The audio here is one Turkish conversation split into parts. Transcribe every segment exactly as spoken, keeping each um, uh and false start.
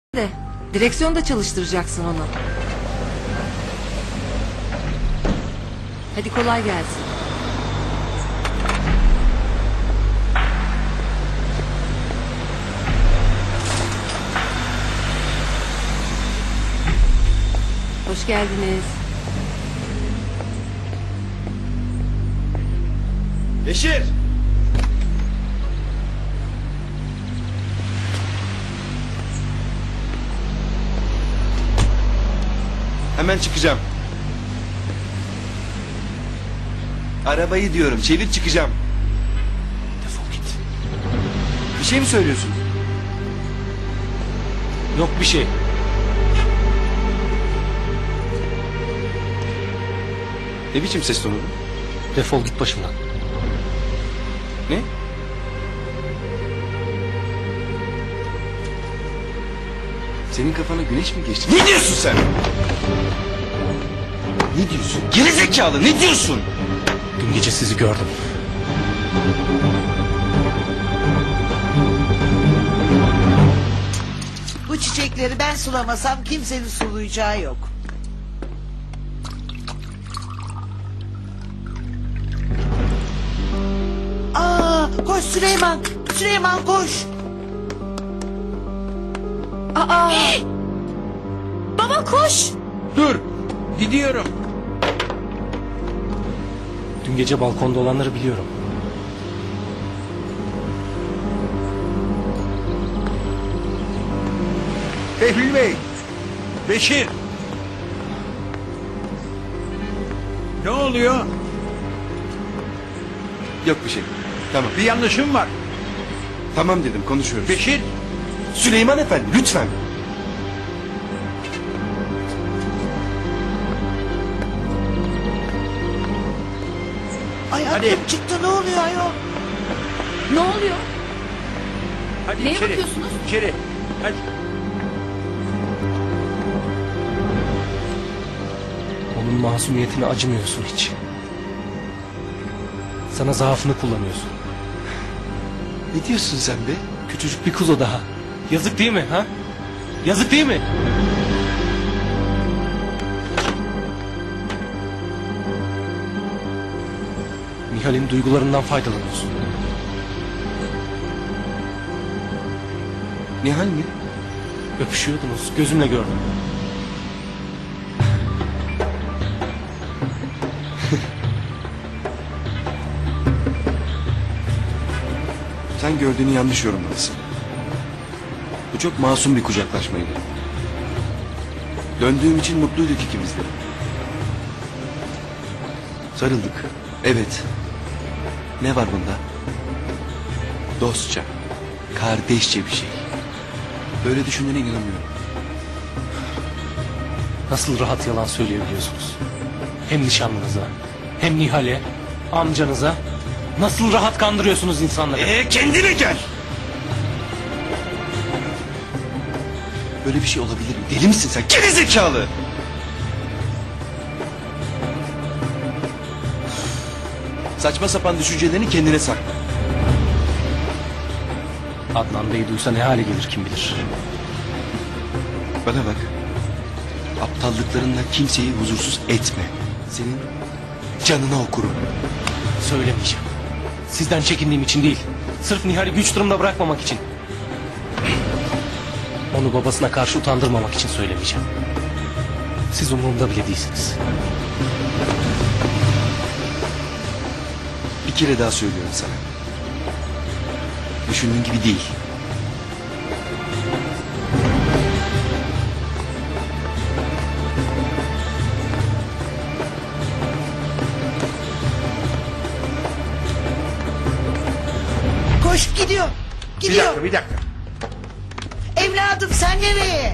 de direksiyonda çalıştıracaksın onu. Hadi kolay gelsin. Hoş geldiniz. Beşir! Hemen çıkacağım. Arabayı diyorum, çevir çıkacağım. Defol git. Bir şey mi söylüyorsun? Yok bir şey. Ne biçim ses tonu bu? Defol git başımdan. Ne? Senin kafana güneş mi geçti? Ne diyorsun sen? Ne diyorsun? Geri zekalı, ne diyorsun? Dün gece sizi gördüm. Bu çiçekleri ben sulamasam kimsenin sulayacağı yok. Aa, koş Süleyman. Süleyman koş. Aa! Baba koş! Dur, gidiyorum. Dün gece balkonda olanları biliyorum. Behlül Bey, Beşir. Ne oluyor? Yok bir şey. Tamam. Bir yanlışım var. Tamam dedim, konuşuyoruz. Beşir, Süleyman Efendi, lütfen. Ay Hadi. aklım çıktı, ne oluyor ayol? Ne oluyor? hadi Neye içeri. bakıyorsunuz? İçeri, hadi. Onun masumiyetine acımıyorsun hiç. Sana zaafını kullanıyorsun. Ne diyorsun sen be? Küçücük bir kız o daha. Yazık değil mi ha? Yazık değil mi? Nihal'in duygularından faydalanıyorsun. Nihal mi? Öpüşüyordunuz, gözümle gördüm. Sen gördüğünü yanlış yorumladısın. Bu çok masum bir kucaklaşmaydı. Döndüğüm için mutluyduk ikimiz de. Sarıldık. Evet. Ne var bunda? Dostça, kardeşçe bir şey. Böyle düşündüğüne inanamıyorum. Nasıl rahat yalan söyleyebiliyorsunuz? Hem nişanlınıza, hem Nihal'e, amcanıza. Nasıl rahat kandırıyorsunuz insanları? Ee, kendine gel! Böyle bir şey olabilir mi? Deli misin sen? Geri zekalı! Saçma sapan düşüncelerini kendine sakla. Adnan Bey duysa ne hale gelir kim bilir. Bana bak. Aptallıklarınla kimseyi huzursuz etme. Senin canına okurum. Söylemeyeceğim. Sizden çekindiğim için değil. Sırf Nihal'i güç durumda bırakmamak için. Onu babasına karşı utandırmamak için söylemeyeceğim. Siz umurumda bile değilsiniz. Bir kere daha söylüyorum sana. Düşündüğün gibi değil. Koş gidiyor. Bir Gidiyor. dakika, bir dakika. Evladım sen nereye?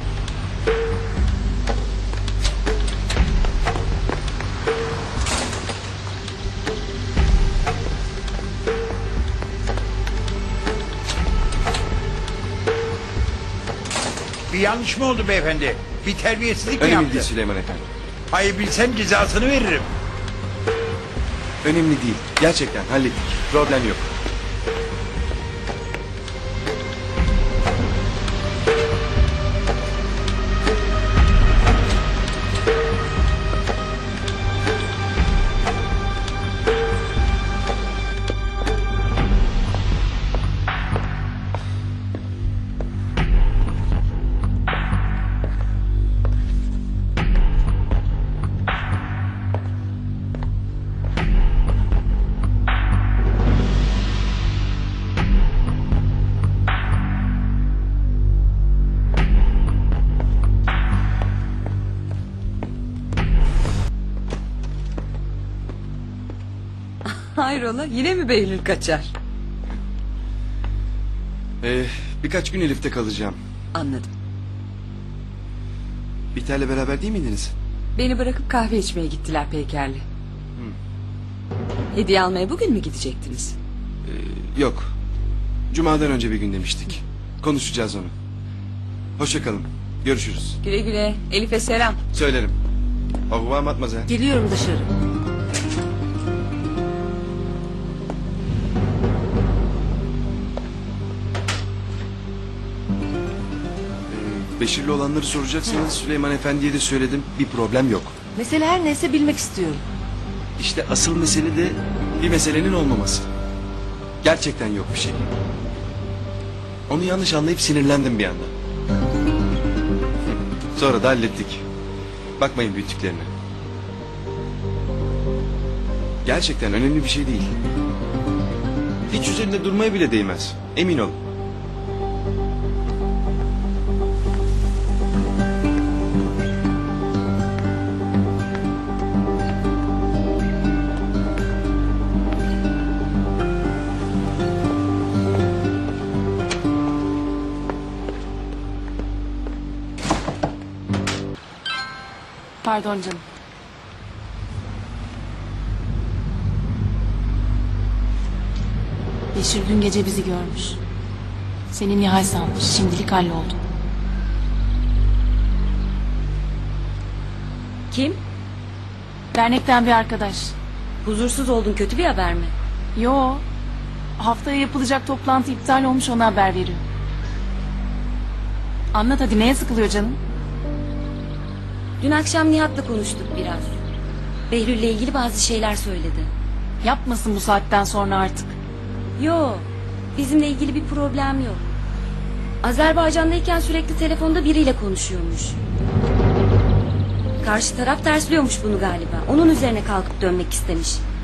Bir yanlış mı oldu beyefendi? Bir terbiyesizlik mi Önemli yaptı? değil Süleyman Efendi. Hayır, bilsem cezasını veririm. Önemli değil. Gerçekten hallettik. Problem yok. Hayrola yine mi Behlül kaçar? Ee, birkaç gün Elif'te kalacağım. Anladım. Bihter'le beraber değil miydiniz? Beni bırakıp kahve içmeye gittiler Peyker'le. Hediye almaya bugün mü gidecektiniz? Ee, yok. Cuma'dan önce bir gün demiştik. Konuşacağız onu. Hoşça kalın. Görüşürüz. Güle güle. Elif'e selam. Söylerim. Au revoir mademoiselle. Geliyorum dışarı. Beşir'le olanları soracaksanız Süleyman Efendi'ye de söyledim. Bir problem yok. Mesele her neyse bilmek istiyorum. İşte asıl mesele de bir meselenin olmaması. Gerçekten yok bir şey. Onu yanlış anlayıp sinirlendim bir anda. Sonra da hallettik. Bakmayın büyüttüklerine. Gerçekten önemli bir şey değil. Hiç üzerinde durmaya bile değmez. Emin olun. Pardon canım. Beşir dün gece bizi görmüş. Seni Nihal sanmış. Şimdilik halloldu. Kim? Dernekten bir arkadaş. Huzursuz oldun, kötü bir haber mi? Yo. Haftaya yapılacak toplantı iptal olmuş, ona haber veriyor. Anlat hadi, neye sıkılıyor canım? Dün akşam Nihat'la konuştuk biraz. Behlül'le ilgili bazı şeyler söyledi. Yapmasın bu saatten sonra artık. Yo, bizimle ilgili bir problem yok. Azerbaycan'dayken sürekli telefonda biriyle konuşuyormuş. Karşı taraf tersliyormuş bunu galiba. Onun üzerine kalkıp dönmek istemiş.